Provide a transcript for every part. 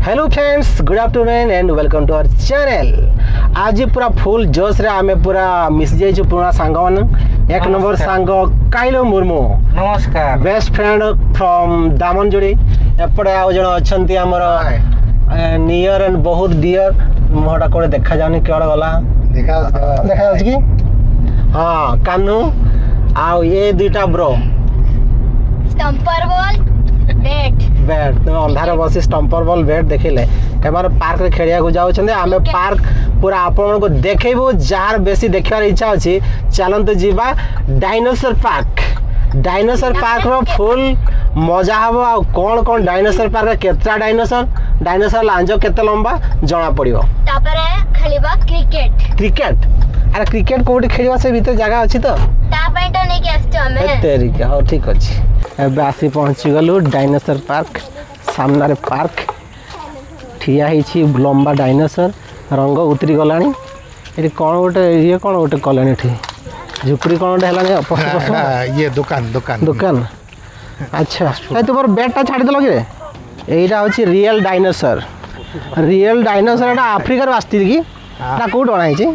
Hello friends, good afternoon and welcome to our channel. आज पूरा full जोश रे आमे पूरा मिस जाइछु पुराना सांग मान। एक नंबर सांग काइलो मुर्मू, नमस्कार। Best friend from Damanjodi. एपटे आउ जण अछंती हमर नियर एंड बहुत डियर। मोहटा कोडे देखा जानी केडा गला देखा जाउछ की? हां, कान्नू आउ ये दुटा ब्रो स्टंपर बॉल बैट तुम अंधार बस स्टंपर बॉल बैट देखिले एमार पार्क रे खेलिया को जाउ छंदे। आमे पार्क पूरा आपन को देखेबो। जार बेसी देखबार इच्छा अछि चलंत जीवा डायनासोर पार्क। डायनासोर पार्क रो फुल मजा हबो। आ कोन कोन डायनासोर पार्क रे केत्रा डायनासोर लांजो केते लंबा जणा पड़िबो। तापरे खेलिबा क्रिकेट। अरे क्रिकेट कोठी खेलिबा से भीतर जगह अछि तो ता पैटो नै के आछतो हमें तेरी के हो ठीक अछि। एबे आसी पहुंची गलु डायनासोर पार्क। सामना रे पार्क ठिया हिछि लंबा डायनासोर रंग उतरी गलानी। एटी कोन गोटे ये कोन गोटे कलानी ठी झुपड़ी कोन गोटे हलानी ये दुकान अच्छा ए तुमर बैट छाड़ी देलो कि एइटा होछि रियल डायनासोर। एटा अफ्रीका रे आस्ती कि ना कोड बना हिछि?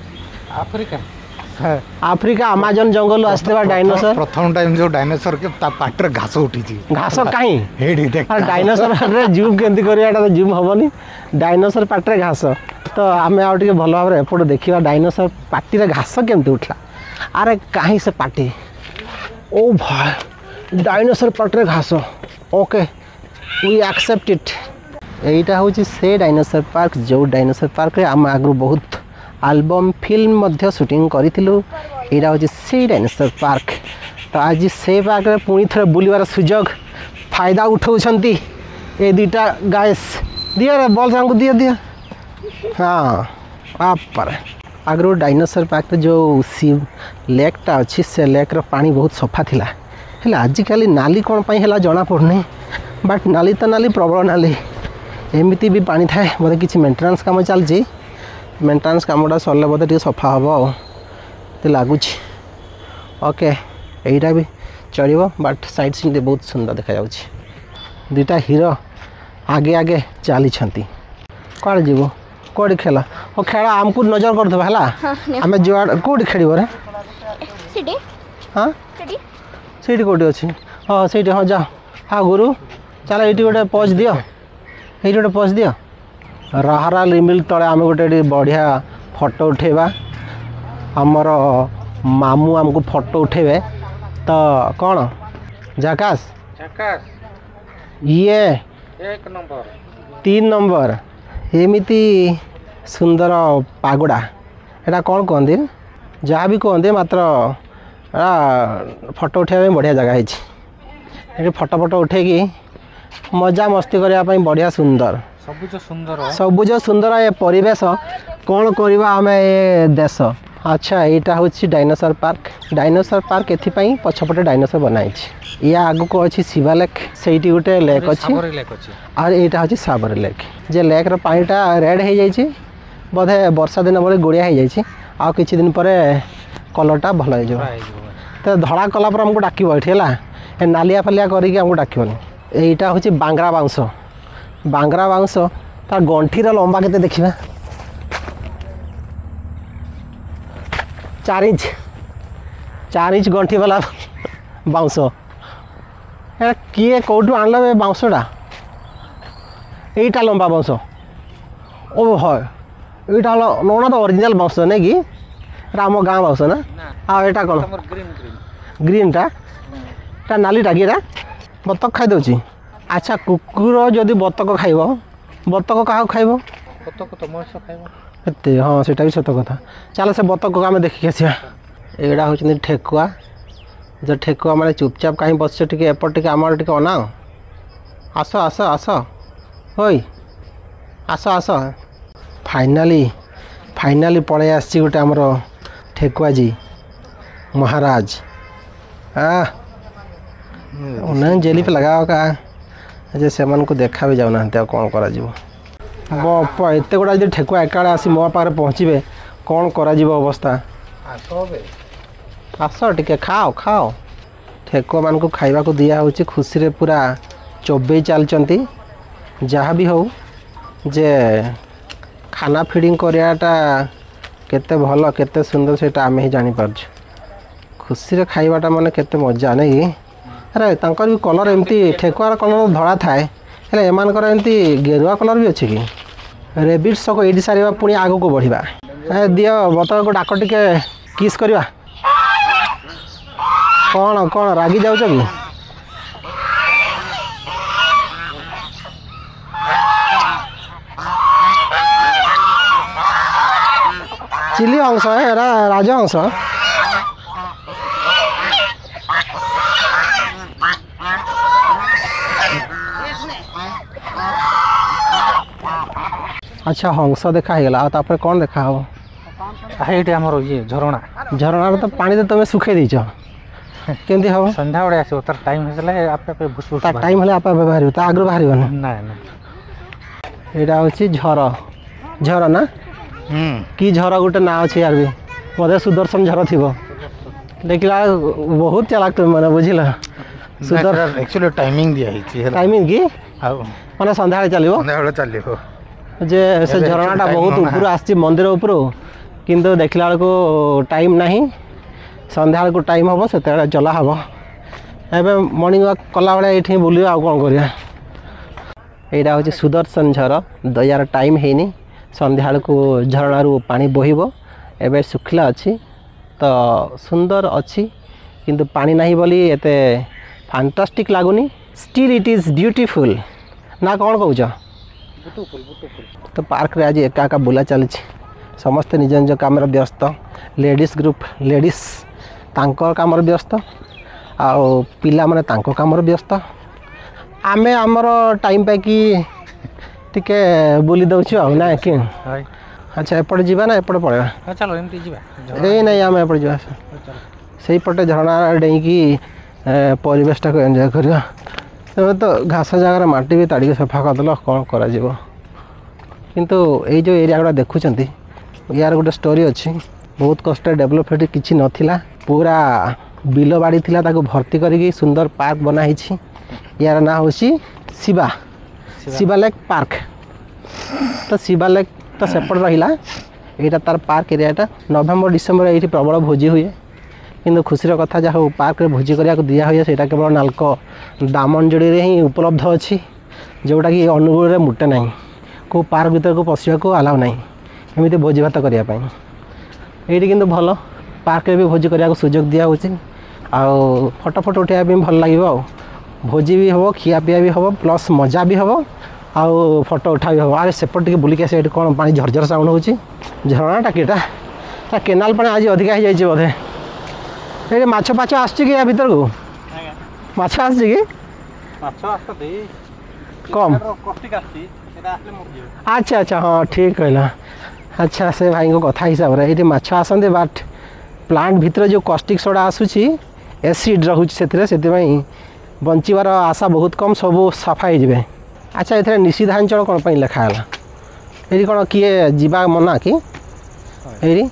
अफ्रीका अमेजन जंगल आसते डायनासोर प्रथम टाइम जो डायनासोर के ता पाटर घास उठी घास कहीं हेडी देख डायनासोर रे जूम केंती करियाटा तो जूम होबनी। डायनासोर पाटे घास तो आमे आ टिके भलो भाबरे एपट देखिबा डायनासोर पाटी रे घास केंती उठला। अरे कहीं से पाटी ओ भाई डायनासोर पाटे घास ओके वी एक्सेप्ट इट। एइटा होची से डायनासोर पार्क जो डायनासोर पार्क रे हम आगु बहुत एल्बम फिल्म मध्य शूटिंग करिथिलु। एइटा होची से डायनासोर पार्क। तो आज से पार्क रे पुणी थरे बुलिबार सुजोग फायदा उठाउछंती ए दुटा गाइस। दिया रे बॉल सांग दिया हाँ आप पर आगरो डायनासोर पार्क जो सी लेक टा अछि से लेक रो पानी बहुत सफा थिला। हेला आज काली नाली कोन पई हेला जणा पड़ने बट नाली तो नाली प्रबल नाली एमिति भी पानी थाए। बोले किछि मेंटेनेंस काम चलछि। मेंटेनेंस कामटा सरले बोधे टे सफा हम तो लगुच। ओके एटा भी चलो बट साइड सीन बहुत सुंदर देखा जाउछि। दुटा हीरो आगे आगे चली कौन जीव कौड़ी खेल ओ खेल आमको नजर कर दबा है आम जुआड़ कौटी खेल रे हाँ सीटी कौटी अच्छी हाँ सीटी हाँ जा हाँ गुरु चल ये गोटे पोज दियो ये गोटे पोज दियो। राहरा लिमिल तले आम गोटे बढ़िया फोटो उठेबा। आमर मामू आमको फोटो उठेबे तो कौन झकास ये 3 नंबर एमिति सुंदर पागुड़ा एटा कौन कहते जहाँ भी कहते मात्र फोटो उठे बढ़िया जगह है। फोटो उठे कि मजा मस्ती करने बढ़िया सुंदर सबुज सुंदर ये परिवेश कौन करवा आम ए देश। अच्छा यहाँ हूँ डायनासोर पार्क एपाई पछपटे डायनासोर बनाई। या आग को अच्छी शिवा लेक से गोटे लेक अच्छी और यहाँ हूँ साबरी लेक जे लेक पानीटा रेड हो जाए बोधे वर्षा दिन बड़े गुड़िया हो जाए आ कि दिन पर कलरटा भल हो तो धड़ा कला पर आमको डाक ये नालिया फालिया करके डाकनी। यहाँ हूँ बांगरा बाउंस तार गंठीर लंबा के देखा 4 इंच गंठी वाला बाउंस किए कौटू आनल बाउंसटा यहीटा लंबा बाउंस ओ है यहाँ नौना तो ओरिजिनल बाउंस नहीं कि आम गाँ बाउंस ना हाँ यहाँ कौन ग्रीनटा नालीटा कि बतक खाई दौची। अच्छा कुकुर जदि बतक खाइब बतक क्या खाइब एते हाँ सेटा भी सत कथा। चल से बतक को आम देखिक आसा। एटा हूँ ठेकुआ जो ठेकुआ मैंने चुपचाप कहीं बस टे एपट टे आम टे अनाओ आस आस आस हई आस आस फाइनाली पड़े आसी गोटे आमर ठेकुआ जी महाराज उन्हें जेली पे लगाओ का जे से को देखा भी जाऊना कौन करा बापा एत गुड़ा जो ठेकुआ एकाड़े आसी मो पाखे पहुँचे कौन करा अवस्था आस टे खाओ ठेकुआ मान को खाइबा को दिया होची खुशी रे पूरा चोबे चलचंती जहाँ भी हो जे खाना फिडिंग कराटा केते भल केते सुंदर सेटा आमे ही जानी पारछु खुशी रे खाइबाटा माने केते मजा नहीं अरे तांकर भी कलर एमती ठेकुआर कलर धड़ा थाए हेले एमानकर एमती गेरुआ कलर भी अच्छे कि रेबिट्स को एडी सारिबा पुणी आगो को बढ़िबा दियो बतक को डाक टिके किस करवा कौन कौन रागी जाऊच कि चिली अंश है राज अंश अच्छा हंस देखा है तापर कौन देखा हो ये आमर ये झरणा झरणा तो पानी तो तुम सुखे दीच केमती हम संध्या बेले आसो तार टाइम हेसले आपे आपे भुसभुस टाइम हेले आपे बाहर ता आग्र बाहर ना ना एटा होची झर झर ना की झर गोटे ना अच्छे यार भी बोधे सुदर्शन झर थी देखला बहुत चालाक तुम मैंने बुझिला सुदर्शन एक्चुअली टाइमिंग दिया है टाइमिंग की माने संध्या चलो संध्या बेले चलियो जे से झरणाटा बहुत ऊपर आसी मंदिर ऊपर किंतु देखला को टाइम नहीं संध्या को टाइम हम से चला हम एवं मॉर्निंग वॉक कला बेले ये बुलिया आ कौन करिया यहाँ हूँ सुदर्शन झर दयार टाइम है संध्या को झरणार पानी बहिबो एवं सुखला अच्छी तो सुंदर अच्छी किंतु पानी नहीं बोली एते फैंटास्टिक लगुनि स्टिल इट इज ब्यूटीफुल ना कौन कौच तो पार्क रे आज एका एका बुला चली समस्ते निज निज काम व्यस्त लेडीज ग्रुप लेडीज तांकर काम व्यस्त आउ पिला माने तांको काम व्यस्त आमे आमर टाइम पाकि टिके बुली दउछु आ ना कि अच्छा एपटे जीवा ना एपटे पड़ेगा चलो एमती जीवा ए नहीं आम एपटे जीवा सही पटे झरना डेईकी परिवेशटा को एंजॉय करिया तो घास जगार माटी भी ताड़ी सफा करदेल कौन करा किंतु ये जो एरिया गुड़ा देखुं यार गोटे स्टोरी अच्छी बहुत कष्ट डेभलप किसी नाला पूरा बिल बाड़ी थिला ताको भर्ती करके सुंदर पार्क बनाई यार ना हूँ शिवा शिवा लेक पार्क तो शिवा लेक तो सेपट रहा यहाँ तार पार्क एरियाटा नवेम्बर डिसेम्बर ये प्रबल भोजी हुए किंतु खुशी कथा जहाँ पार्क रे भोजी करने दिया हुए से केवल नालक दामनजोड़ी रे ही उपलब्ध अच्छी जोटा कि अनुगुल रे मुटे ना को पार्क भीतर को पशिया को अलाउ ना एमती भोजी भात करने ये किंतु भल पार्क रे भी भोजी करने सुजोग दिया आउ फटो फटो उठा भल लगे भोजी भी हम खिया पिया भी हम प्लस मजा भी हम आउ फटो उठा भी हम अरे सेपट टे बुलिक आस कौन पानी झरझर साउंड हो झरणाटा किटा केनाल पानी आज अधिका हो जाए बोधे ये माछ पाछ आसुची कि या भीतर को माछ आसुची कि कम अच्छा अच्छा हाँ ठीक कहला अच्छा से भाई को कथा हिसाब से ये माछ आसते बाट प्लांट भीतर जो कॉस्टिक सोडा आसूची एसिड रोचे से बंचार आशा बहुत कम सब सफा हो अच्छा ये निषिद्धांचल कौन पर लिखाला ये कौन किए जीवा मना कि ये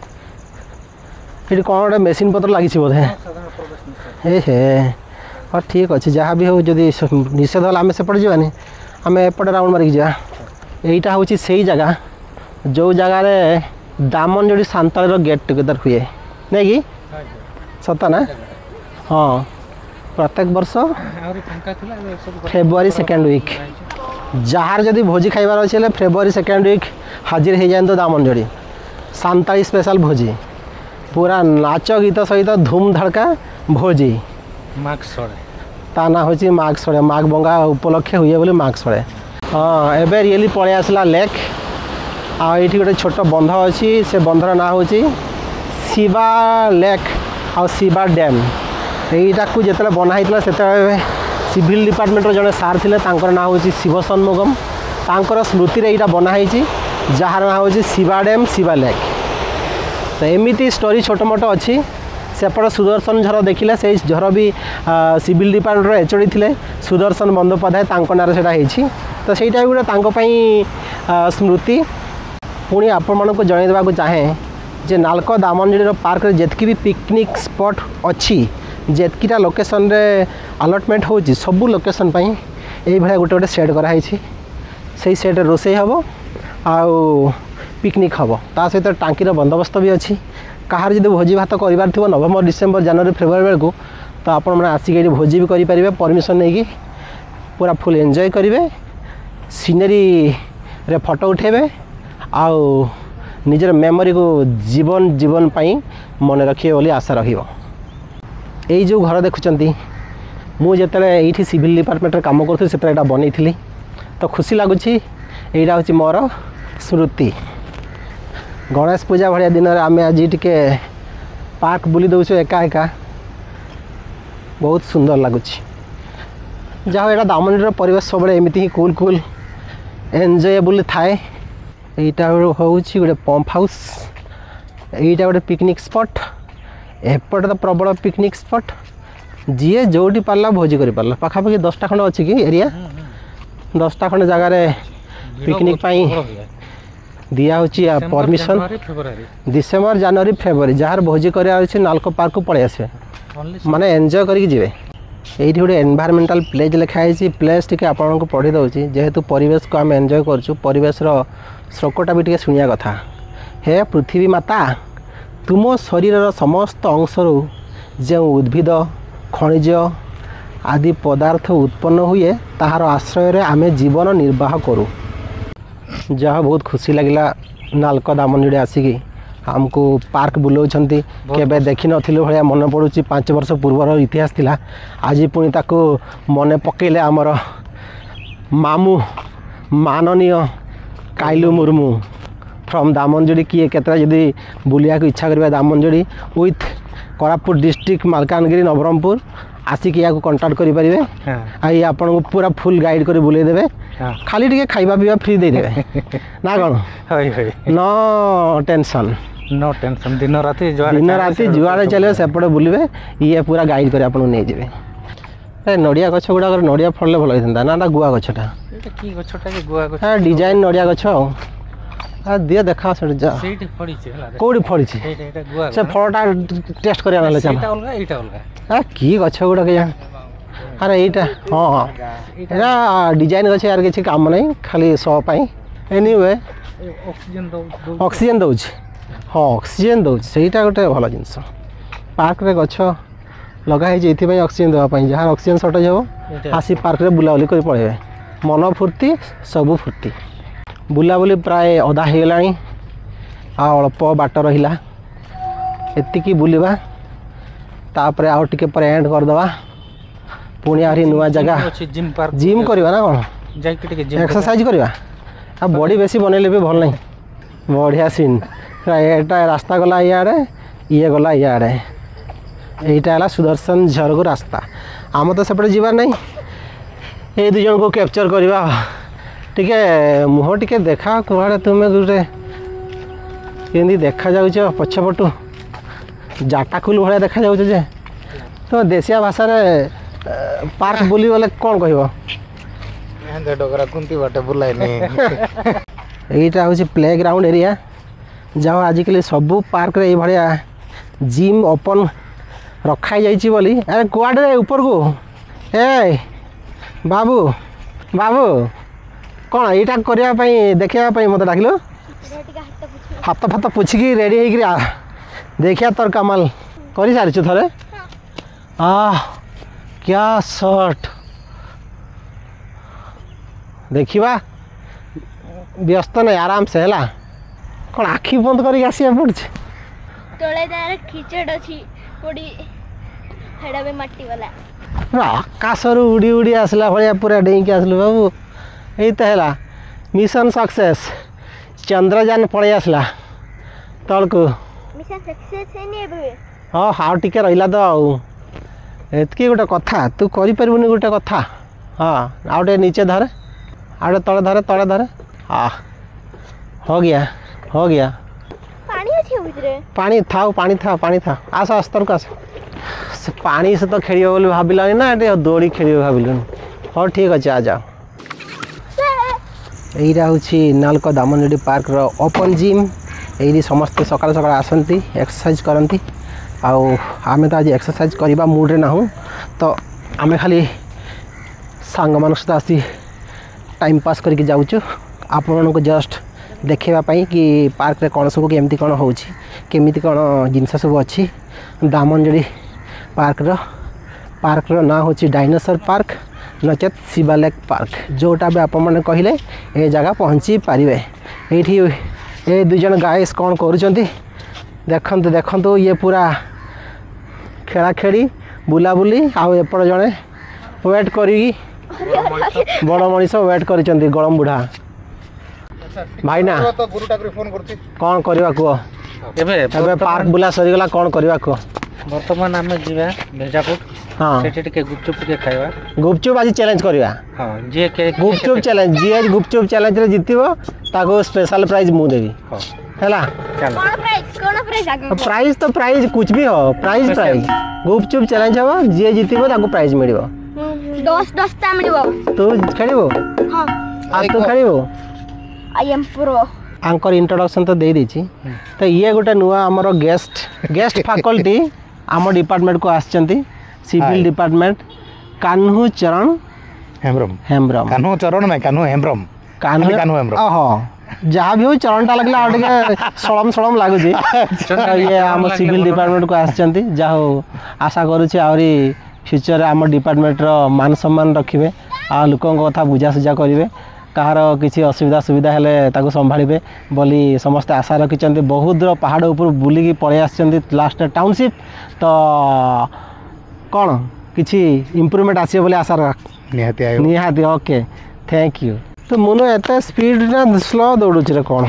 कौन गोटे मेसीन पत्र लगी बोधे ए हे हाँ ठीक अच्छे जहाँ भी हो जदि निषेध आम सेपटे जावानी आम एपटे राउंड मारिक जा यहीटा हूँ से जगह जो जगार दामनजोड़ी सांताली गेट टुगेदर हुए नहीं कि सत ना हाँ प्रत्येक वर्ष फेब्रुआरी सेकेंड वीक जार जदि भोजी खाइबार अच्छे फेब्रुआरी सेकेंड वीक हाजिर हो जाए दामनजोड़ी सांताली स्पेशल भोजी पूरा नाच गीत सहित धूम धड़का भोजी माघ सड़े ता ना हूँ माघ सड़े माघ बंगा उपलक्षे हुए बोली माघ सड़े हाँ एबे रियली पलि आसला लेक आठी गोटे छोट बंध अच्छी से बंधर ना हूँ शिवा लेक आ शिवा डैम यहीटा को जिते बनाई से सिविल डिपार्टमेंट जड़े सार थे ना हूँ शिव सन्मुगम तांकर स्मृति यहाँ बनाई जार ना हूँ शिवा डैम शिवा लेक तो एमती स्टोरी छोट मोट अच्छी सेपट सुदर्शन झर देखिले से झर भी सिविल डिपार्टमेंट एचओडी थे सुदर्शन बंदोपाध्याय ना से तो सहीटा गोटे स्मृति पुणी आपण मानक जनईदेवा चाहे जे नालक दामनजोड़ी पार्क जितकी भी पिकनिक स्पॉट अच्छी जितकीटा लोकेशन रे अलॉटमेंट हो सबू लोकेशन यही भाया गोटे गोटे सेट कराई से सेट रोषे हम आउ पिकनिक हम ता सहित टांकीर बंदोबस्त भी अच्छी कहार जब भोजी भात करार थो नवेम्बर डिसेम्बर जनवरी फेब्रुआरी बेलू तो आपण मैंने आसिक ये भोजी भी करेंगे परमिशन नहीं पूरा फुल एंजॉय करेंगे सीनेरी रे फोटो उठेबे आउ निजर मेमोरी को जीवन जीवन पाई मन रखिए बोली आशा रहिबो। एई जो घर देखुचंती मु जेतले एठी सिविल डिपार्टमेंट रे काम करथि सेतरे एटा बनेइथिली तो खुशी लागुछि एइटा होछि मोर स्मृति। गणेश पूजा भलिया दिन रे आमे आज टिके पार्क बुली दउछु एका एका बहुत सुंदर लगुछि जहाँ एटा दामनडीर परिवेश सब एमती ही कूल कूल एंजयेबल थाए। एटा होउछि गोटे पंप हाउस एटा गोटे पिकनिक स्पॉट एपटे तो प्रबल पिकनिक स्पॉट जी जोटी पार्ला भोजी कर पार्ला पाखापाखि 10टा खंड अच्छी कि एरिया 10टा खंड जगार पिकनिक पाई दिया होची परमिशन डिसेम्बर जनवरी फेब्रुआरी जार भोजी कर नालको पार्क को पड़े आसे माने एंजॉय करके जीवे। एठी गोटे एनवायरमेंटल प्लेस लिखाई प्लेस टी आपको पढ़ी दूसरी जेहेतु परिवेश को आम एंजॉय करूँ परिवेशर श्लोकटा भी टे शुणिया कथा। हे पृथ्वी माता तुम शरीर समस्त अंशर जो उद्भिद खनिज आदि पदार्थ उत्पन्न हुए ताहार आश्रय आमे जीवन निर्वाह करूँ। जहाँ बहुत खुशी लगिला नालको दामनडीरे आसिकी आमको पार्क बुलाऊँच केबे देखी नथिलु भाया मन पड़ुँ 5 वर्ष पूर्वर इतिहास थिला आज पुणी ताको मन पकेले आमर मामू माननीय काइलू मुर्मू फ्रॉम दामनजोड़ी किए केतरा जदि बुलिया को इच्छा करिबा दामनजोड़ी विथ कोरापुट डिस्ट्रिक्ट मालकानगिरी नवरंगपुर आसिक या कंटाक्ट करि परिबे आई आपन को पूरा फुल गाइड कर बुले देबे खाली टिके खाइबा पीबा फ्री दे देबे ना कोन होय होय नो टेंशन दिन राति जुआड़े चले सेपटे बुलबे ये पूरा गाइड कर आपन नहीं जेबे। ए नडिया गछ गुडा कर नडिया फळले भल होइथंदा ना गुआ गछटा एटा की गछटा के गुआ गछ हां डिजाइन नडिया गछ आ दिए देखा सेठ जा सेठी फड़ी छे हला कोडी फड़ी छे एटा गुआ से फळटा टेस्ट करिया नले छ एटा अलगा आ की गछ गुडा के जान अरे एटा हां हां एटा डिजाइन गछ यार किछि काम नै खाली सो पाई एनीवे ऑक्सीजन दउछ हाँ ऑक्सीजन दउछ सेटा गोटे भल जिंस पार्क रे गछ लगा है जे ऑक्सीजन देवाई जहाँ ऑक्सीजन सर्टेज हो आसी पार्क रे बुलाबुली कर पड़े मन फुर्ती सबू फुर्ती बुलाबुली प्राय अधा होगा आ अल्प बाट रहा एतिकी बुलवा तापर आउ टिके पर एंड करदे पुणी आहरी नुआ जगह जिम करवा ना कौन एक्सरसाइज करवा आ बॉडी बेसी बनैले भी भल नहीं बढ़िया सीन एटा रास्ता गला इे ये गला इे यहीटा है सुदर्शन झर को रास्ता आम तो सेपटे जीवार नहीं ये दु जन को कैप्चर करवा टिके मुह टिके देखा कड़े तुम्हें गोटे केमती देखा जाऊँ पछपटू जाटाकुल भाया देखा जाऊे तो देशिया भाषा पार्क बुली गले कौन कह यहीटा हूँ प्ले ग्राउंड एरिया जहाँ आजिकल सबू पार्क रे भाया जिम ओपन रखाई जाइए बोली अरे कुआडे ऊपर को ए बाबू बाबू कौन यहाँ करने देखा मत डाकिल हाथ फात पुछिकी रेडी हो देखिया तोर कमाल कर सारी थे क्या शर्ट देखा व्यस्त नहीं आराम से है कौन आखि बंद कर आसिया पड़े तोले तार खिचड़ अछि कोडी हेडा बे मट्टी वाला आकाश उड़ी उड़ी आसला भाया पूरा डेईक आसलु बाबू यही तो है मिशन सक्सेस चंद्रयान पड़े आसला तल को मिशन सक्सेस है नहीं बे हाँ हाउ टिके रहिला तो आउ एतकी गोटे कथा तू करि परबुनी गोटे कथा हाँ आउटे नीचे धरे आउटे तले धरे हाँ हो गया पानी अछि भीतर पानी था आस अस्तर को आस पानी से तो खेल बोली भाविल ना ये दौड़ी खेल भाविल हाँ ठीक अच्छे आ जाओ यहीटा हूँ नालको दामनडीरे पार्क रो ओपन जिम यही समस्ते सकाल सकाल आसती एक्सरसाइज करती आमे तो आज एक्सरसाइज करवा मूड्रे ना तो आमे खाली सांग मान सहित आसी टाइम पास करके जाऊँ आपको जस्ट देखापी कि पार्क रे कौन सब केमती कौन हो केमी कौन जिनस सब अच्छी दामनजड़ी पार्क ना हूँ डायनासोर पार्क नचेत शिवालेक पार्क जोटा भी आप कहले ये जगह पहुँची पारे ये दुई जन गाइस कौन करुँच देखते देखते ये पूरा खेला खेली बुलाबुली आउ एपट जड़े वेट करी बड़ मनीष वेट कर गरम बुढ़ा भाईना कौन करवा कह एबे पार्क बुला सरीगला कौन करवा कह बर्तमान आम जीवा भेजापुर हाँ गुपचुप टे खाइबा गुपचुप आज चैलेंज करवा हाँ जी के गुपचुप चैलेंज जी गुपचुप चैलेंज रे जीतबो ताको स्पेशल प्राइज मु देवी हैला चलो कौन प्राइस आगे प्राइज तो प्राइज कुछ भी हो प्राइज गुपचुप चैलेंज हो जी जीतबो ताको प्राइज मिलिबो 10 टा मिलिबो तू खेलिबो हां आ तू खेलिबो I am pro anchor introduction तो दे देछि तो ये गोटे नुआ हमर गेस्ट फैकल्टी आम डिपार्टमेंट को आछंती सिविल डिपार्टमेंट कान्हू चरण हेम्ब्रम कान्हू चरण ना कान्हू हेम्ब्रम ओहो जहाँ भी हो चरणटा लगला और टिके सड़म लागुची ये आम सिविल डिपार्टमेंट को आछंती जाहो आशा करूछि आउरी फ्यूचर आम डिपार्टमेंट रो मान सम्मान रखिबे आ लोकन कथा बुझा सुझा करिवे कहार किसी असुविधा सुविधा हेले ताको संभाळिबे बोली समस्त आशा रखिचंती बहुत दूर पहाड़ ऊपर बुलिकी पळे आछंती लास्ट टाउनशिप तो कौन किसी इम्प्रूवमेंट आसी बोले आशा रख निहाती ओके थैंक यू तो मुनो एते स्पीड ना स्लो दौड़ुछ रे कौन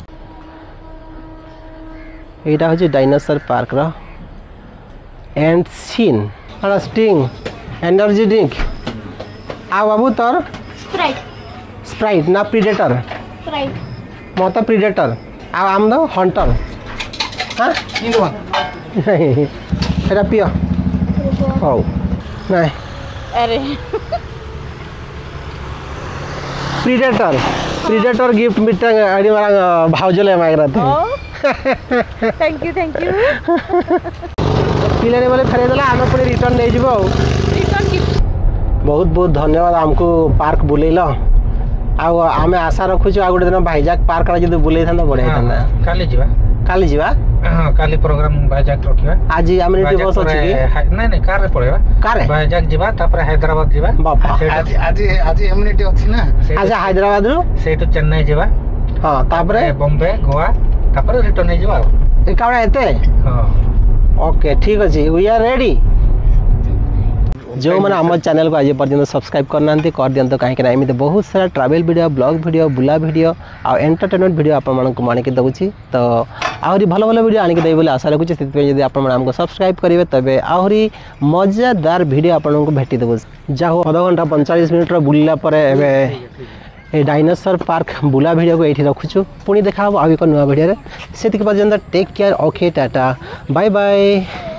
एटा हो डायनासोर पार्क रो एंड सीन और स्टिंग एनर्जी ड्रिंक आ बाबू तोर स्प्राइट ना प्रीडेटर मत प्रीडेटर आ आम दो हंटर हाँ एटा पियो हौ नहीं अरे प्रीडेटर गिफ्ट मिटा आड़ी वाला भावजले मांग रहा था थैंक यू पिलाने वाले फेरे देला आम पुणी रिटर्न ले जिवो बहुत बहुत धन्यवाद आमको पार्क बुलेला आउ आमे आशा रखुछु आ गोटे दिन भाईजाक पार्क रा जदी बुले थाना बढ़िया थाना काली जीवा हां काली प्रोग्राम भाईजाक रखिबा आज एमिनिटी बस अछि कि नहीं कार रे पड़ेबा कार रे भाईजाक जीवा तापर हैदराबाद जीवा बापा आज एमिनिटी अछि ना आज हैदराबाद रो सेटु चेन्नई जीवा हां तापर बॉम्बे गोवा तापर रिटर्न जीवा ए कावडा एते हां ओके ठीक अछि वी आर रेडी जो मैंने आम चैनल को आज पर्यटन सब्सक्राइब करना कर दिखाँ कहीं एमती बहुत सारा ट्रैवल वीडियो ब्लॉग वीडियो बुला वीडियो आ एंटरटेनमेंट वीडियो आपको आनिक दूसरी तो आहरी भल भल वीडियो आनिक देवी आशा रखुच्छे से आपको सब्सक्राइब करेंगे तेज आहरी मजादार वीडियो आपको भेटी देव जाओ अध घंटा 45 मिनट बुलला ए डायनासोर पार्क बुला वीडियो को ये रखुचु पुणी देखा आउ एक नुआ वीडियो से पर्यटन take care okay tata bye bye.